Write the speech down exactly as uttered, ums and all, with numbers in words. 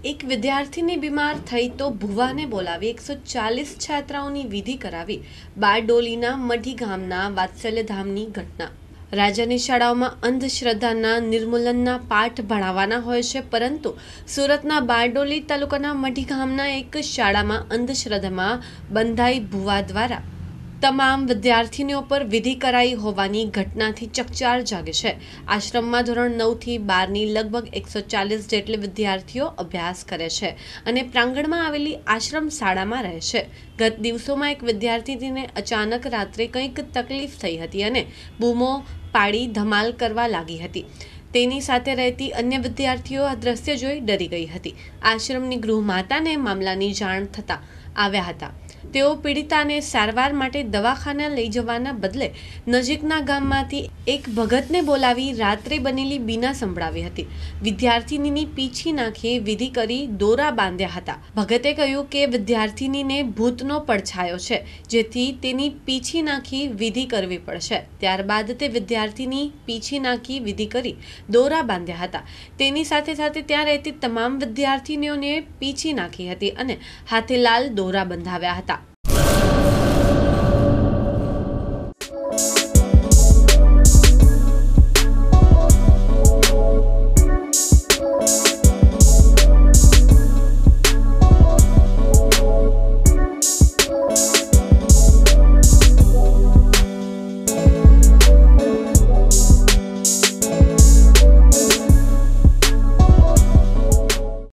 એક વિદ્યાર્થીની બીમાર થઈ તો ભુવાને બોલાવી એકસો ચાલીસ છાત્રાઓની વિધિ કરાવી બારડોલીના મઢી ગામના વાત્સલ્યધામની ઘટના। રાજ્યની શાળાઓમાં અંધશ્રદ્ધાના નિર્મૂલનના પાઠ ભણાવવાના હોય છે, પરંતુ સુરતના બારડોલી તાલુકાના મઢી ગામના એક શાળામાં અંધશ્રદ્ધામાં બંધાઈ ભુવા દ્વારા તમામ વિદ્યાર્થીનીઓ પર વિધિ કરાઈ હોવાની ઘટનાથી ચકચાર જાગે છે। આશ્રમમાં ધોરણ નવ થી બાર ની લગભગ એકસો ચાલીસ જેટલી વિદ્યાર્થીઓ અભ્યાસ કરે છે અને પ્રાંગણમાં આવેલી આશ્રમ શાળામાં રહે છે। ગત દિવસોમાં એક વિદ્યાર્થીને અચાનક રાત્રે કંઈક તકલીફ થઈ હતી અને બૂમો પાડી ધમાલ કરવા લાગી હતી। તેની સાથે રહેતી અન્ય વિદ્યાર્થીઓ આ દ્રશ્ય જોઈ ડરી ગઈ હતી। આશ્રમની ગૃહમાતાને મામલાની જાણ થતાં આવ્યા હતા। તેઓ પીડિતાને સારવાર માટે દવાખાને લઈ જવાના બદલે નજીકના ગામમાંથી એક ભગતને બોલાવી રાત્રે બનેલી બીના સંભળાવી હતી। વિદ્યાર્થીનીની પીછી નાખી વિધિ કરી દોરા બાંધ્યા હતા। ભગતે કહ્યું કે વિદ્યાર્થીનીને ભૂતનો પડછાયો છે, જેથી તેની પીછી નાખી વિધિ કરવી પડશે। ત્યારબાદ તે વિદ્યાર્થીની પીછી નાખી વિધિ કરી દોરા બાંધ્યા હતા। તેની સાથે સાથે ત્યાં રહેતી તમામ વિદ્યાર્થીનીઓને પીછી નાખી હતી અને હાથે લાલ દોરા બંધાવ્યા હતા।